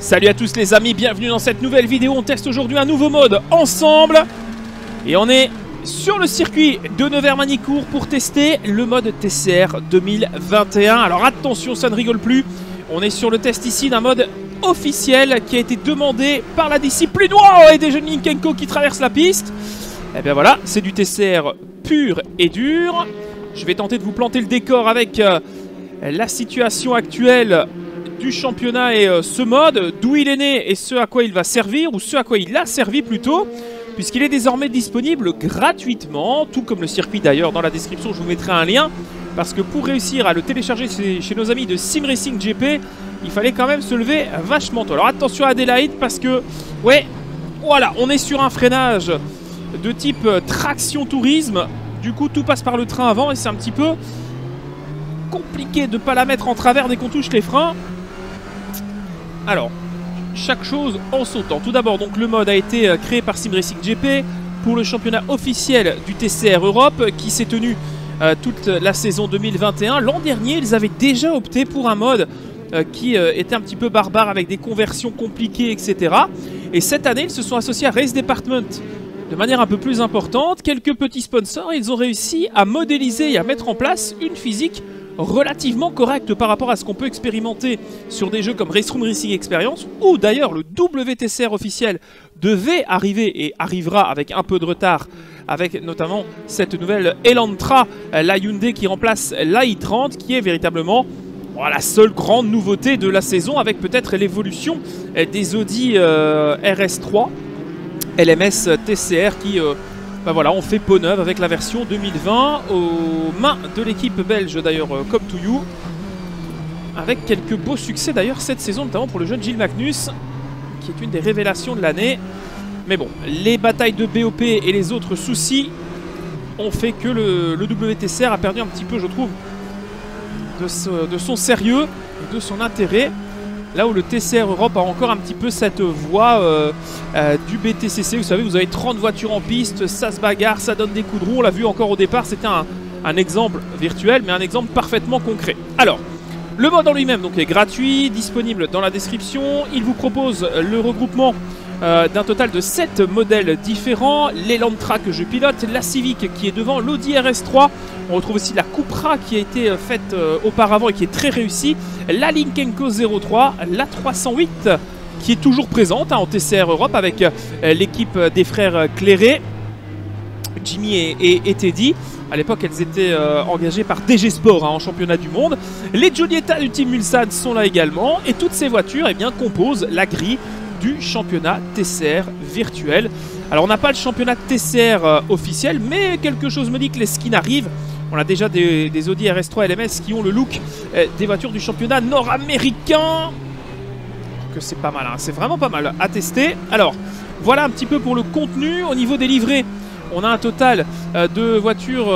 Salut à tous les amis, bienvenue dans cette nouvelle vidéo. On teste aujourd'hui un nouveau mode ensemble. Et on est sur le circuit de Nevers-Manicourt pour tester le mode TCR 2021. Alors attention, ça ne rigole plus. On est sur le test ici d'un mode officiel qui a été demandé par la discipline. Wow, et des jeunes Link & Co qui traversent la piste. Et bien voilà, c'est du TCR pur et dur. Je vais tenter de vous planter le décor avec la situation actuelle du championnat et ce mode, d'où il est né et ce à quoi il va servir, ou ce à quoi il a servi plutôt, puisqu'il est désormais disponible gratuitement, tout comme le circuit d'ailleurs. Dans la description, je vous mettrai un lien, parce que pour réussir à le télécharger chez nos amis de Sim Racing GP, il fallait quand même se lever vachement tôt. Alors attention à Adélaïde, parce que, ouais, voilà, on est sur un freinage de type traction tourisme. Du coup, tout passe par le train avant, et c'est un petit peu compliqué de ne pas la mettre en travers dès qu'on touche les freins. Alors, chaque chose en sautant. Tout d'abord, donc le mode a été créé par Sim Racing GP pour le championnat officiel du TCR Europe qui s'est tenu toute la saison 2021. L'an dernier, ils avaient déjà opté pour un mode qui était un petit peu barbare avec des conversions compliquées, etc. Et cette année, ils se sont associés à Race Department de manière un peu plus importante. Quelques petits sponsors, ils ont réussi à modéliser et à mettre en place une physique relativement correcte par rapport à ce qu'on peut expérimenter sur des jeux comme Race Room Racing Experience, où d'ailleurs le WTCR officiel devait arriver et arrivera avec un peu de retard, avec notamment cette nouvelle Elantra, la Hyundai qui remplace la i30, qui est véritablement la seule grande nouveauté de la saison, avec peut-être l'évolution des Audi RS3 LMS TCR qui voilà, on fait peau neuve avec la version 2020 aux mains de l'équipe belge d'ailleurs Come To You, avec quelques beaux succès d'ailleurs cette saison, notamment pour le jeune Gilles Magnus qui est une des révélations de l'année. Mais bon, les batailles de BOP et les autres soucis ont fait que le WTCR a perdu un petit peu, je trouve, de son sérieux et de son intérêt. Là où le TCR Europe a encore un petit peu cette voie du BTCC. Vous savez, vous avez 30 voitures en piste, ça se bagarre, ça donne des coups de roue. On l'a vu encore au départ, c'était un exemple virtuel, mais un exemple parfaitement concret. Alors, le mode en lui-même donc est gratuit, disponible dans la description. Il vous propose le regroupement d'un total de 7 modèles différents. L'Elantra que je pilote, la Civic qui est devant, l'Audi RS3. On retrouve aussi la Cupra qui a été faite auparavant et qui est très réussie. La Link & Co 03, la 308 qui est toujours présente en TCR Europe avec l'équipe des frères Clairé, Jimmy et Teddy. À l'époque, elles étaient engagées par DG Sport en championnat du monde. Les Giulietta du Team Mulsanne sont là également. Et toutes ces voitures composent la grille du championnat TCR virtuel. Alors on n'a pas le championnat TCR officiel, mais quelque chose me dit que les skins arrivent. On a déjà des Audi RS3 LMS qui ont le look des voitures du championnat nord-américain. Que c'est pas mal, hein. C'est vraiment pas mal à tester. Alors voilà un petit peu pour le contenu. Au niveau des livrets, on a un total de voitures.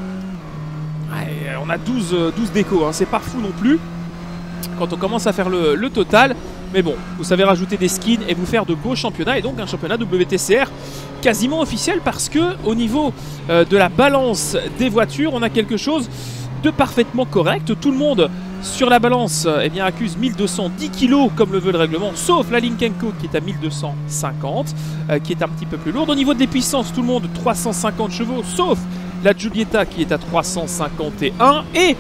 On a 12 décos, hein. C'est pas fou non plus quand on commence à faire le total. Mais bon, vous savez rajouter des skins et vous faire de beaux championnats, et donc un championnat WTCR quasiment officiel, parce que au niveau de la balance des voitures, on a quelque chose de parfaitement correct. Tout le monde sur la balance accuse 1210 kg comme le veut le règlement, sauf la Link & Co qui est à 1250, qui est un petit peu plus lourde. Au niveau des puissances, tout le monde 350 chevaux, sauf la Giulietta qui est à 351 et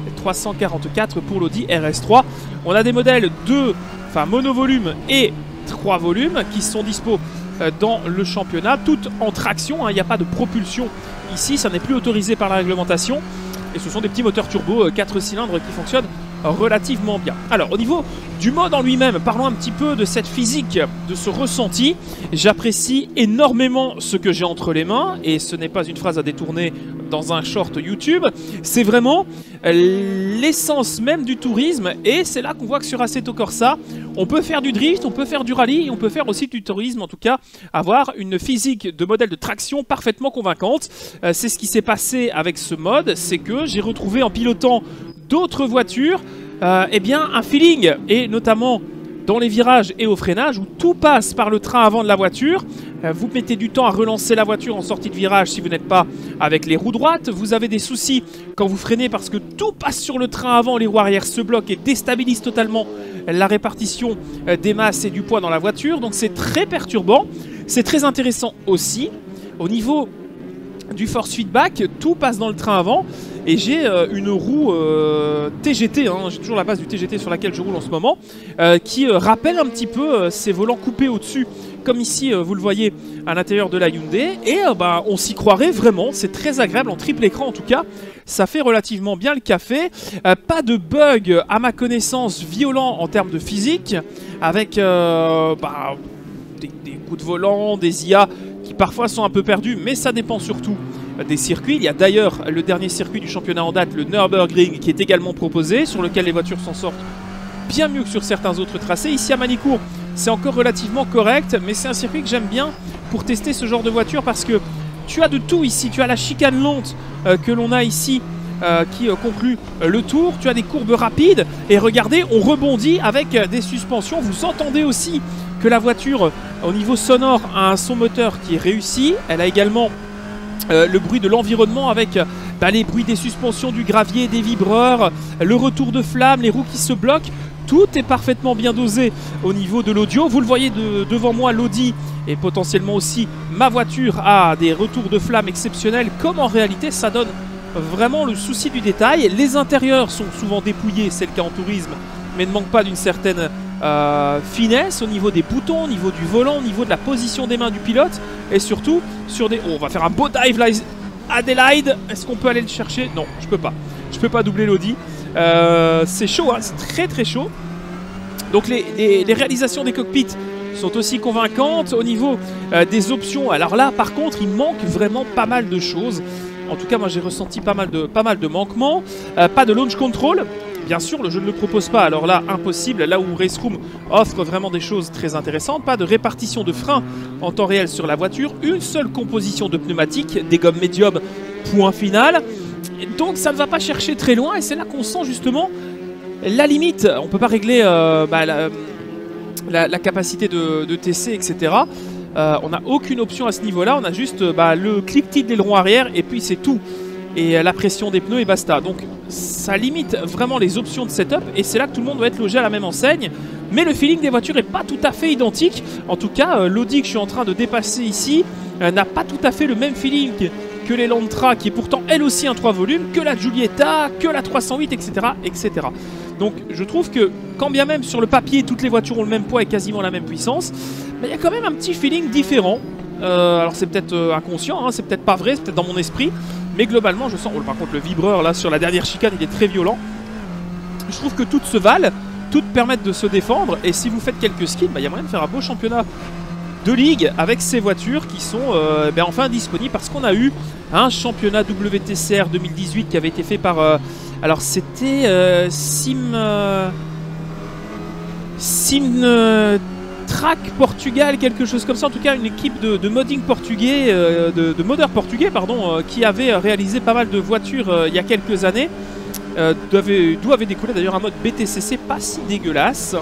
344 pour l'Audi RS3. On a des modèles monovolume et 3 volumes qui sont dispo dans le championnat, toutes en traction, hein. Il n'y a pas de propulsion ici, ça n'est plus autorisé par la réglementation, et ce sont des petits moteurs turbo 4 cylindres qui fonctionnent relativement bien. Alors au niveau du mode en lui-même, parlons un petit peu de cette physique, de ce ressenti. J'apprécie énormément ce que j'ai entre les mains, et ce n'est pas une phrase à détourner dans un short YouTube, c'est vraiment l'essence même du tourisme, et c'est là qu'on voit que sur Assetto Corsa, on peut faire du drift, on peut faire du rallye, et on peut faire aussi du tourisme, en tout cas avoir une physique de modèle de traction parfaitement convaincante. C'est ce qui s'est passé avec ce mode, c'est que j'ai retrouvé en pilotant d'autres voitures un feeling, et notamment dans les virages et au freinage où tout passe par le train avant de la voiture, vous mettez du temps à relancer la voiture en sortie de virage si vous n'êtes pas avec les roues droites. Vous avez des soucis quand vous freinez parce que tout passe sur le train avant, les roues arrière se bloquent et déstabilisent totalement la répartition des masses et du poids dans la voiture. Donc c'est très perturbant. C'est très intéressant aussi. Au niveau du force feedback, tout passe dans le train avant. Et j'ai une roue TGT, hein, j'ai toujours la base du TGT sur laquelle je roule en ce moment, qui rappelle un petit peu ces volants coupés au-dessus, comme ici vous le voyez à l'intérieur de la Hyundai. Et bah, on s'y croirait vraiment, c'est très agréable en triple écran en tout cas, ça fait relativement bien le café. Pas de bug à ma connaissance violent en termes de physique, avec bah, des coups de volant, des IA qui parfois sont un peu perdus, mais ça dépend surtout des circuits. Il y a d'ailleurs le dernier circuit du championnat en date, le Nürburgring, qui est également proposé, sur lequel les voitures s'en sortent bien mieux que sur certains autres tracés. Ici à Manicourt, c'est encore relativement correct, mais c'est un circuit que j'aime bien pour tester ce genre de voiture parce que tu as de tout ici. Tu as la chicane lente que l'on a ici qui conclut le tour. Tu as des courbes rapides et regardez, on rebondit avec des suspensions. Vous entendez aussi que la voiture, au niveau sonore, a un son moteur qui est réussi. Elle a également le bruit de l'environnement avec les bruits des suspensions, du gravier, des vibreurs, le retour de flammes, les roues qui se bloquent. Tout est parfaitement bien dosé au niveau de l'audio. Vous le voyez devant moi, l'Audi et potentiellement aussi ma voiture a des retours de flammes exceptionnels, comme en réalité ça donne vraiment le souci du détail. Les intérieurs sont souvent dépouillés, c'est le cas en tourisme, mais ne manquent pas d'une certaine finesse au niveau des boutons, au niveau du volant, au niveau de la position des mains du pilote et surtout sur des... Oh, on va faire un beau dive là, Adelaide. Est-ce qu'on peut aller le chercher? Non, je peux pas. Je peux pas doubler l'Audi. C'est chaud, hein, c'est très très chaud. Donc les réalisations des cockpits sont aussi convaincantes. Au niveau des options, alors là par contre il manque vraiment pas mal de choses. En tout cas moi j'ai ressenti pas mal de manquements. Pas de launch control. Bien sûr, le jeu ne le propose pas, alors là, impossible, là où Race Room offre vraiment des choses très intéressantes. Pas de répartition de freins en temps réel sur la voiture, une seule composition de pneumatiques, des gommes médium, point final. Et donc ça ne va pas chercher très loin, et c'est là qu'on sent justement la limite. On ne peut pas régler la capacité de TC, etc. On n'a aucune option à ce niveau-là, on a juste le clip-tilt de l'aileron arrière, et puis c'est tout. Et la pression des pneus et basta. Donc ça limite vraiment les options de setup et c'est là que tout le monde doit être logé à la même enseigne. Mais le feeling des voitures n'est pas tout à fait identique. En tout cas, l'Audi que je suis en train de dépasser ici n'a pas tout à fait le même feeling que l'Elantra, qui est pourtant elle aussi un 3 volumes, que la Giulietta, que la 308, etc., etc. Donc je trouve que quand bien même sur le papier toutes les voitures ont le même poids et quasiment la même puissance, il y a quand même un petit feeling différent. Alors c'est peut-être inconscient, hein, c'est peut-être pas vrai, c'est peut-être dans mon esprit. Mais globalement, je sens... Oh, par contre, le vibreur, là, sur la dernière chicane, il est très violent. Je trouve que toutes se valent, toutes permettent de se défendre. Et si vous faites quelques skins, il y a moyen de faire un beau championnat de ligue avec ces voitures qui sont enfin disponibles. Parce qu'on a eu un championnat WTCR 2018 qui avait été fait par... alors, c'était Track Portugal, quelque chose comme ça, en tout cas une équipe de modding portugais, de modeurs portugais pardon, qui avait réalisé pas mal de voitures il y a quelques années, d'où avait découlé d'ailleurs un mode BTCC pas si dégueulasse.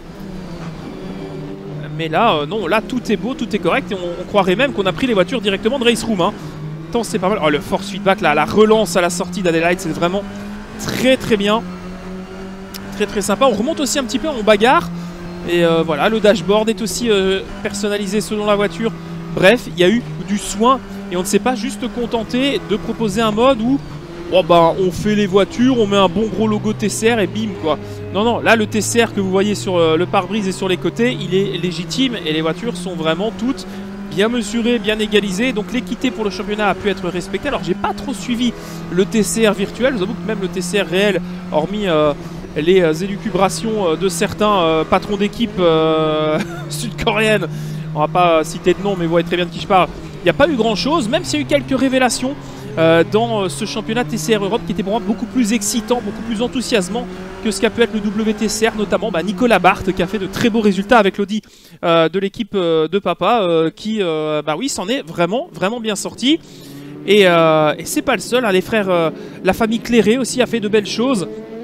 Mais là, non, là tout est beau, tout est correct et on croirait même qu'on a pris les voitures directement de Race Room. Hein. Tant c'est pas mal. Oh, le force feedback, là, la relance à la sortie d'Adelaide, c'est vraiment très très bien. Très très sympa. On remonte aussi un petit peu en bagarre. Et voilà, le dashboard est aussi personnalisé selon la voiture. Bref, il y a eu du soin et on ne s'est pas juste contenté de proposer un mode où on fait les voitures, on met un bon gros logo TCR et bim quoi. Non, non, là le TCR que vous voyez sur le pare-brise et sur les côtés, il est légitime et les voitures sont vraiment toutes bien mesurées, bien égalisées. Donc l'équité pour le championnat a pu être respectée. Alors j'ai pas trop suivi le TCR virtuel, je vous avoue que même le TCR réel, hormis... les élucubrations de certains patrons d'équipe sud-coréennes, on va pas citer de nom mais vous voyez très bien de qui je parle, il n'y a pas eu grand chose, même s'il y a eu quelques révélations dans ce championnat TCR Europe qui était pour moi beaucoup plus excitant, beaucoup plus enthousiasmant que ce qu'a pu être le WTCR, notamment Nicolas Barthes qui a fait de très beaux résultats avec l'Audi de l'équipe de papa qui oui s'en est vraiment bien sorti. Et c'est pas le seul, hein, les frères, la famille Clairé aussi a fait de belles choses.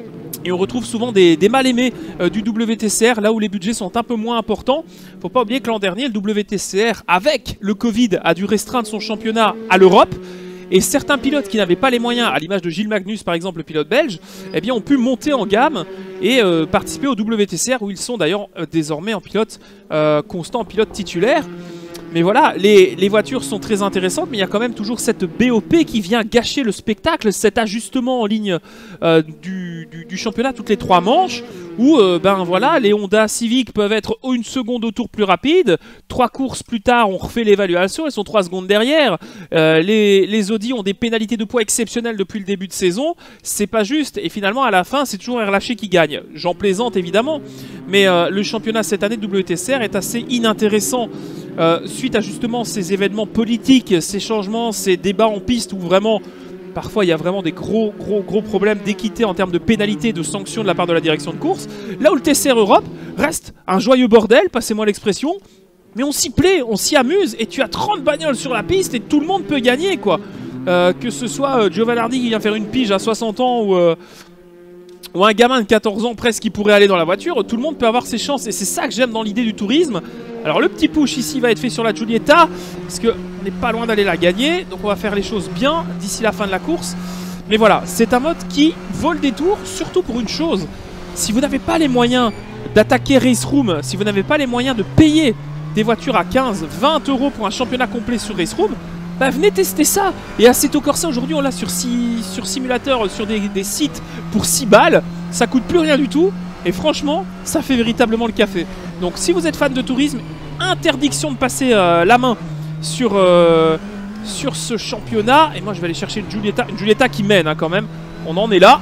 Et on retrouve souvent des mal-aimés du WTCR, là où les budgets sont un peu moins importants. Faut pas oublier que l'an dernier, le WTCR, avec le Covid, a dû restreindre son championnat à l'Europe. Et certains pilotes qui n'avaient pas les moyens, à l'image de Gilles Magnus par exemple, le pilote belge, eh bien, ont pu monter en gamme et participer au WTCR, où ils sont d'ailleurs désormais en pilote constant, en pilote titulaire. Mais voilà, les voitures sont très intéressantes, mais il y a quand même toujours cette BOP qui vient gâcher le spectacle, cet ajustement en ligne du championnat toutes les 3 manches, où ben voilà, les Honda Civic peuvent être une seconde au tour plus rapide, 3 courses plus tard on refait l'évaluation, elles sont 3 secondes derrière, les Audi ont des pénalités de poids exceptionnelles depuis le début de saison, c'est pas juste, et finalement à la fin c'est toujours RLH qui gagne. J'en plaisante évidemment, mais le championnat cette année de WTCR est assez inintéressant. Suite à justement ces événements politiques, ces changements, ces débats en piste où vraiment, parfois il y a vraiment des gros problèmes d'équité en termes de pénalités, de sanctions de la part de la direction de course. Là où le TCR Europe reste un joyeux bordel, passez-moi l'expression, mais on s'y plaît, on s'y amuse, et tu as 30 bagnoles sur la piste et tout le monde peut gagner quoi. Que ce soit Giovanardi qui vient faire une pige à 60 ans ou un gamin de 14 ans presque qui pourrait aller dans la voiture, tout le monde peut avoir ses chances, et c'est ça que j'aime dans l'idée du tourisme. Alors le petit push ici va être fait sur la Giulietta, parce qu'on n'est pas loin d'aller la gagner, donc on va faire les choses bien d'ici la fin de la course. Mais voilà, c'est un mode qui vole des tours, surtout pour une chose, si vous n'avez pas les moyens d'attaquer Race Room, si vous n'avez pas les moyens de payer des voitures à 15-20 € pour un championnat complet sur Race Room, bah venez tester ça. Et Assetto Corsa aujourd'hui on l'a sur simulateur, sur des sites pour 6 balles, ça coûte plus rien du tout. Et franchement, ça fait véritablement le café. Donc si vous êtes fan de tourisme, interdiction de passer la main sur ce championnat. Et moi je vais aller chercher une Giulietta qui mène hein, quand même. On en est là.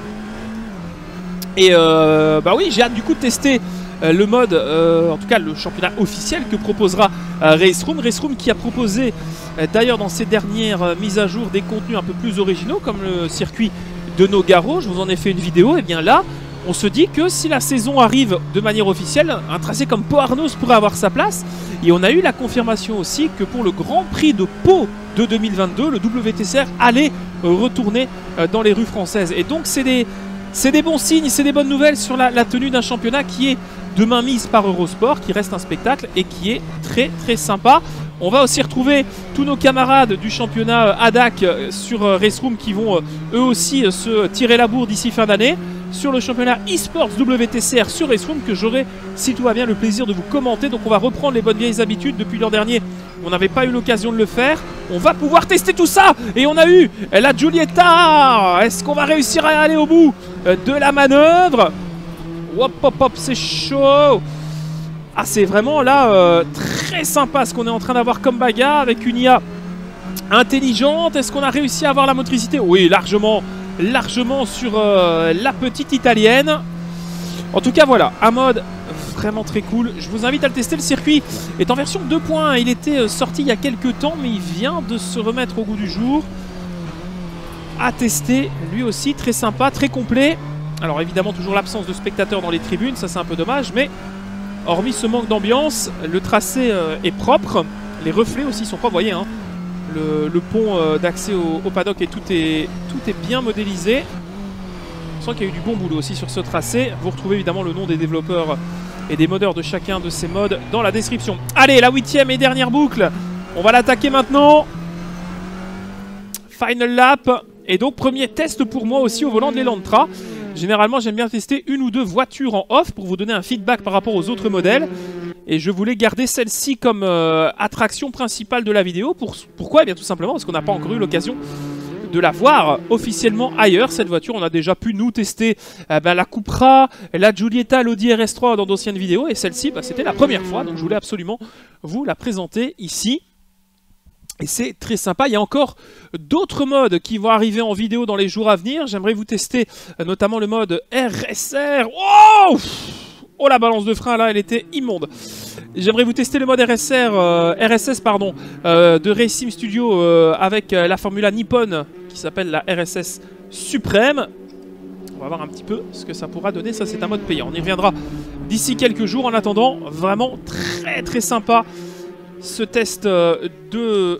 Et bah oui, j'ai hâte du coup de tester le mode, en tout cas le championnat officiel que proposera Race Room. Race Room qui a proposé d'ailleurs dans ses dernières mises à jour des contenus un peu plus originaux, comme le circuit de Nogaro. Je vous en ai fait une vidéo. Et bien là, on se dit que si la saison arrive de manière officielle, un tracé comme Pau-Arnos pourrait avoir sa place. Et on a eu la confirmation aussi que pour le Grand Prix de Pau de 2022, le WTCR allait retourner dans les rues françaises. Et donc c'est des bons signes, c'est des bonnes nouvelles sur la tenue d'un championnat qui est demain mise par Eurosport, qui reste un spectacle et qui est très sympa. On va aussi retrouver tous nos camarades du championnat ADAC sur Race Room qui vont eux aussi se tirer la bourre d'ici fin d'année. Sur le championnat eSports WTCR sur Race Room que j'aurai, si tout va bien, le plaisir de vous commenter. Donc on va reprendre les bonnes vieilles habitudes. Depuis l'an dernier, on n'avait pas eu l'occasion de le faire. On va pouvoir tester tout ça. Et on a eu la Giulietta. Est-ce qu'on va réussir à aller au bout de la manœuvre? Hop, hop, hop, c'est chaud. Ah, c'est vraiment là très sympa ce qu'on est en train d'avoir comme bagarre avec une IA intelligente. Est-ce qu'on a réussi à avoir la motricité? Oui, largement sur la petite italienne. En tout cas voilà, un mode vraiment très cool. Je vous invite à le tester. Le circuit est en version 2.1. Il était sorti il y a quelques temps, mais il vient de se remettre au goût du jour. À tester lui aussi, très sympa, très complet. Alors évidemment toujours l'absence de spectateurs dans les tribunes, ça c'est un peu dommage, mais hormis ce manque d'ambiance, le tracé est propre. Les reflets aussi sont propres, vous voyez hein. Le pont d'accès au paddock et tout est bien modélisé. On sent qu'il y a eu du bon boulot aussi sur ce tracé. Vous retrouvez évidemment le nom des développeurs et des modeurs de chacun de ces modes dans la description. Allez, la 8e et dernière boucle. On va l'attaquer maintenant. Final lap. Et donc premier test pour moi aussi au volant de l'Elantra. Généralement j'aime bien tester une ou deux voitures en off pour vous donner un feedback par rapport aux autres modèles. Et je voulais garder celle-ci comme attraction principale de la vidéo. Pourquoi? Eh bien tout simplement parce qu'on n'a pas encore eu l'occasion de la voir officiellement ailleurs. Cette voiture, on a déjà pu nous tester la Cupra, la Giulietta, l'Audi RS3 dans d'anciennes vidéos. Et celle-ci, c'était la première fois. Donc je voulais absolument vous la présenter ici. Et c'est très sympa. Il y a encore d'autres modes qui vont arriver en vidéo dans les jours à venir. J'aimerais vous tester notamment le mode RSR. Oh, oh, la balance de frein là, elle était immonde. J'aimerais vous tester le mode RSS pardon, de Racing Studio avec la Formula Nippon qui s'appelle la RSS Suprême. On va voir un petit peu ce que ça pourra donner. Ça, c'est un mode payant. On y reviendra d'ici quelques jours. En attendant, vraiment très sympa ce test de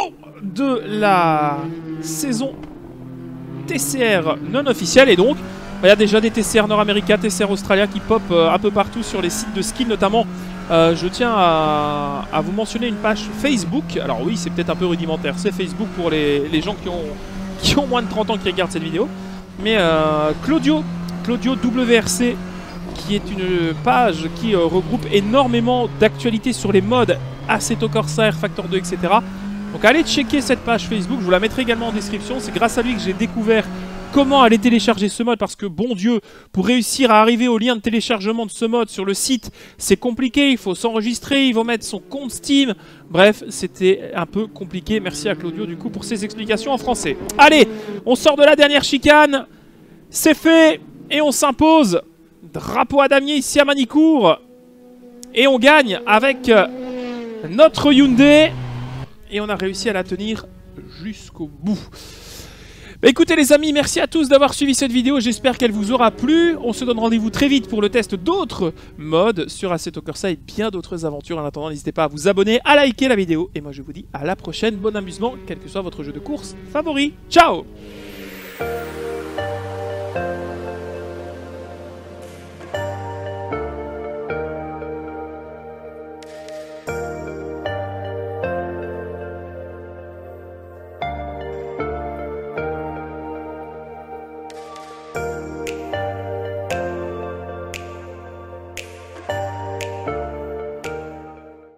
la saison TCR non officielle. Et donc, Il y a déjà des TCR Nord-América, TCR Australia qui pop un peu partout sur les sites de ski, notamment. Je tiens à vous mentionner une page Facebook. Alors oui, c'est peut-être un peu rudimentaire, c'est Facebook pour les gens qui ont moins de 30 ans qui regardent cette vidéo. Mais Claudio WRC, qui est une page qui regroupe énormément d'actualités sur les modes Assetto Corsa, R Factor 2, etc. Donc allez checker cette page Facebook, je vous la mettrai également en description. C'est grâce à lui que j'ai découvert comment aller télécharger ce mode, parce que bon Dieu, pour réussir à arriver au lien de téléchargement de ce mode sur le site, c'est compliqué, il faut s'enregistrer, il faut mettre son compte Steam. Bref, c'était un peu compliqué. Merci à Claudio du coup pour ses explications en français. Allez, on sort de la dernière chicane, c'est fait, et on s'impose. Drapeau à damier ici à Manicourt. Et on gagne avec notre Hyundai. Et on a réussi à la tenir jusqu'au bout. Bah écoutez les amis, merci à tous d'avoir suivi cette vidéo, j'espère qu'elle vous aura plu. On se donne rendez-vous très vite pour le test d'autres modes sur Assetto Corsa et bien d'autres aventures. En attendant, n'hésitez pas à vous abonner, à liker la vidéo. Et moi je vous dis à la prochaine, bon amusement, quel que soit votre jeu de course favori. Ciao!